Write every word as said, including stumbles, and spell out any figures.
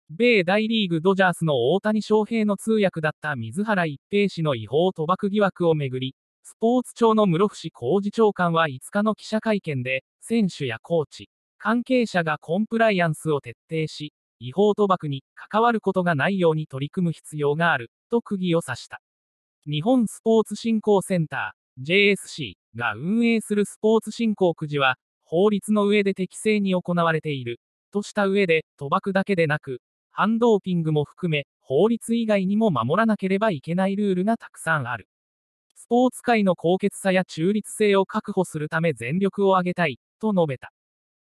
米大リーグドジャースの大谷翔平の通訳だった水原一平氏の違法賭博疑惑をめぐり、スポーツ庁の室伏広治長官はいつかの記者会見で、選手やコーチ、関係者がコンプライアンスを徹底し、違法賭博に関わることがないように取り組む必要がある、と釘を刺した。日本スポーツ振興センター、ジェイエスシー が運営するスポーツ振興くじは、法律の上で適正に行われている、とした上で、賭博だけでなく、反ドーピングも含め、法律以外にも守らなければいけないルールがたくさんある。スポーツ界の高潔さや中立性を確保するため全力を挙げたい、と述べた。